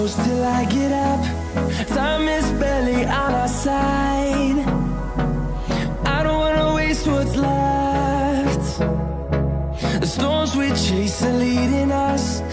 close till I get up. Time is barely on our side. I don't wanna waste what's left. The storms we chase are leading us.